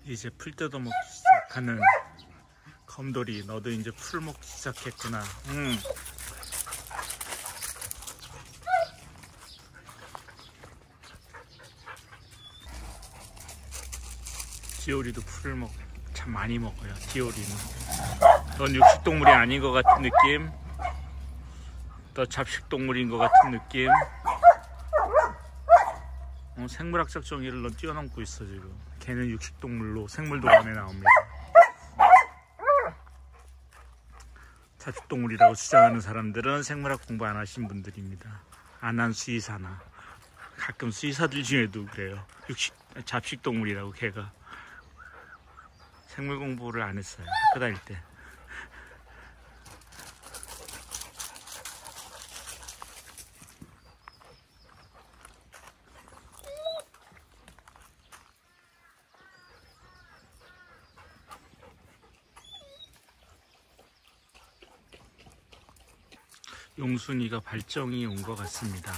이제 풀 뜯어먹기 시작하는 검돌이, 너도 이제 풀 먹기 시작했구나. 디오리도 풀을 참 많이 먹어요. 디오리는 넌 육식동물이 아닌 것 같은 느낌, 너 잡식동물인 것 같은 느낌. 생물학적 정의를 넌 뛰어넘고 있어. 지금 걔는 육식동물로 생물도감에 나옵니다. 잡식동물이라고 주장하는 사람들은 생물학 공부 안 하신 분들입니다. 안 한 수의사나, 가끔 수의사들 중에도 그래요. 잡식동물이라고. 걔가 생물 공부를 안 했어요, 학교 다닐 때. 용순이가 발정이 온 것 같습니다.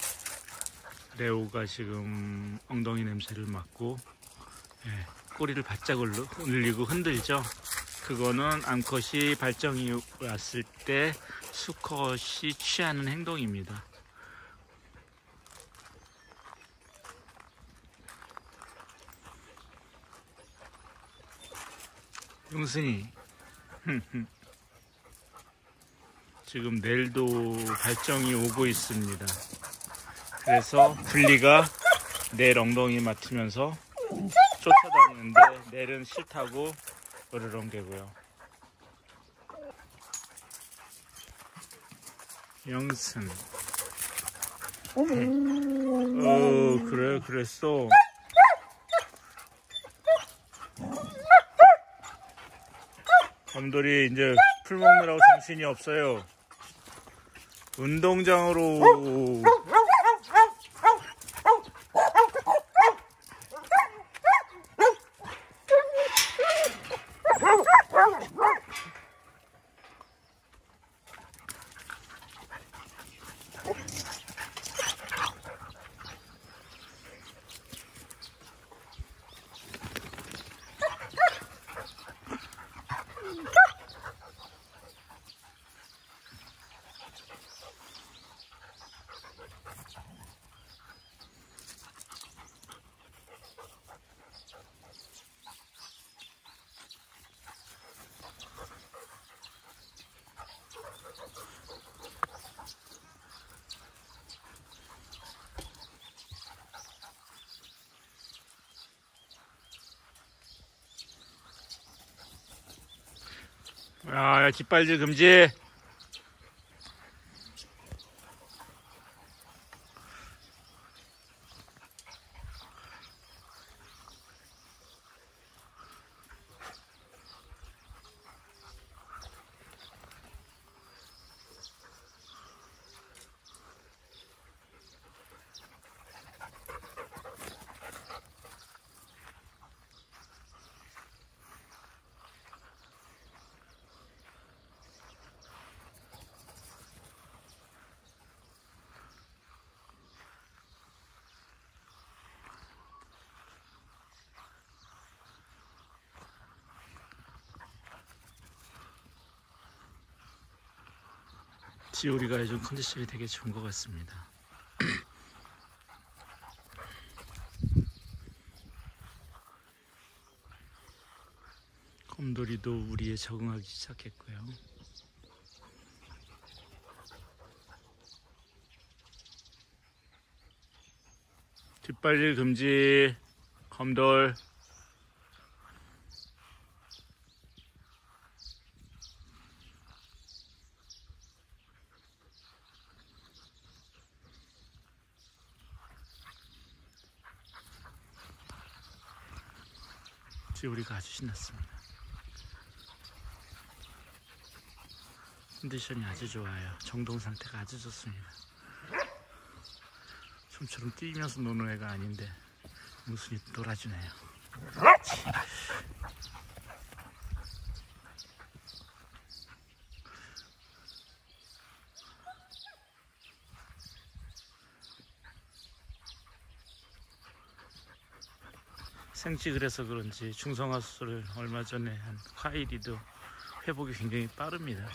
레오가 지금 엉덩이 냄새를 맡고 꼬리를 바짝 올리고 흔들죠. 그거는 암컷이 발정이 왔을 때 수컷이 취하는 행동입니다. 용순이 지금 내일도 발정이 오고 있습니다. 그래서 분리가 내 엉덩이 맡으면서 쫓아다니는데 넬은 싫다고 으르렁대고요. 영순. 그래, 그랬어. 검돌이 이제 풀 먹느라고 정신이 없어요. 운동장으로. 야, 깃발질 금지. 디오리가 요즘 컨디션이 되게 좋은 것 같습니다. 곰돌이도 우리에 적응하기 시작했고요. 뒷발질 금지. 검돌. 디오리가 아주 신났습니다. 컨디션이 아주 좋아요. 정동 상태가 아주 좋습니다. 좀처럼 뛰면서 노는 애가 아닌데 무순이 놀아주네요. 생쥐 그래서 그런지 중성화 수술을 얼마 전에 한 화일이도 회복이 굉장히 빠릅니다.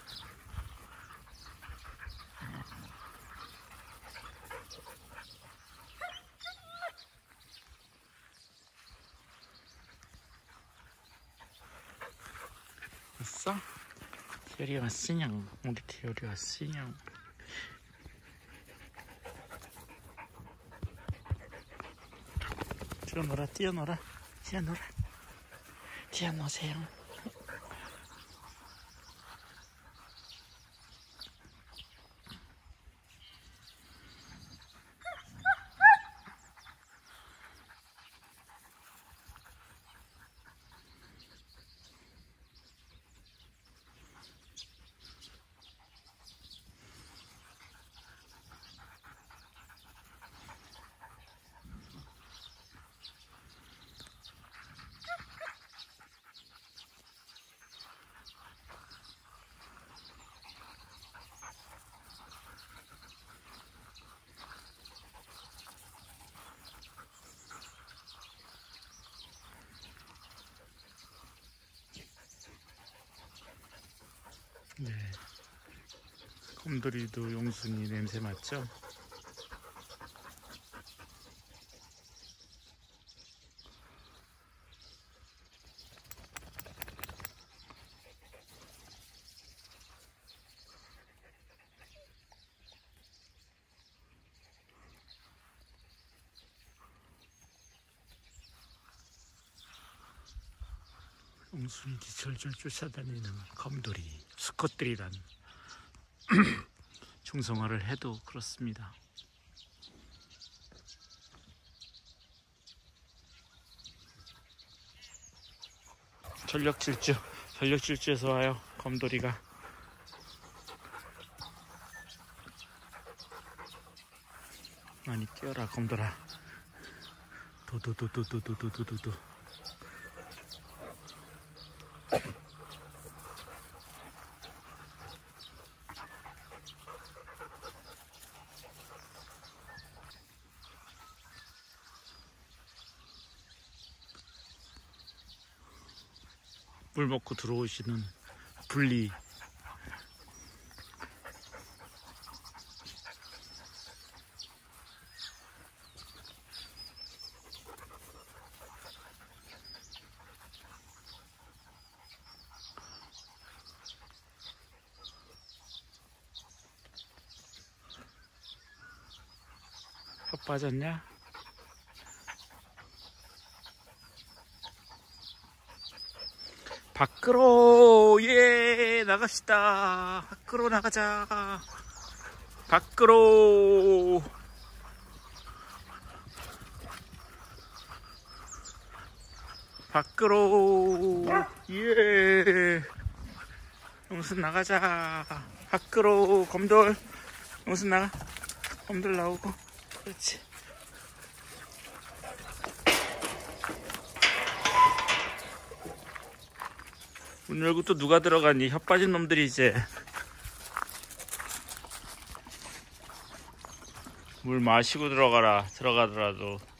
왔어? 티오리 왔으냥. 우리 티오리 왔으냥. 뛰어놀아, 뛰어놀아, 뛰어놀아, 뛰어노세요. 네, 곰돌이도 용순이 냄새 맡죠? 용순이 절절 쫓아다니는 곰돌이, 수컷들이란 중성화를 해도 그렇습니다. 전력질주에서 와요, 곰돌이가. 많이 뛰어라, 곰돌아. 도도도도도도도도도. 물 먹고 들어오시는 분리. 혀 빠졌냐? 밖으로, 예, 나갑시다. 밖으로 나가자. 밖으로. 밖으로, 예. 용순 나가자. 밖으로. 곰돌, 용순 나가. 곰돌 나오고. 그렇지. 문 열고 또 누가 들어가니? 혀 빠진 놈들이 이제. 물 마시고 들어가라. 들어가더라도.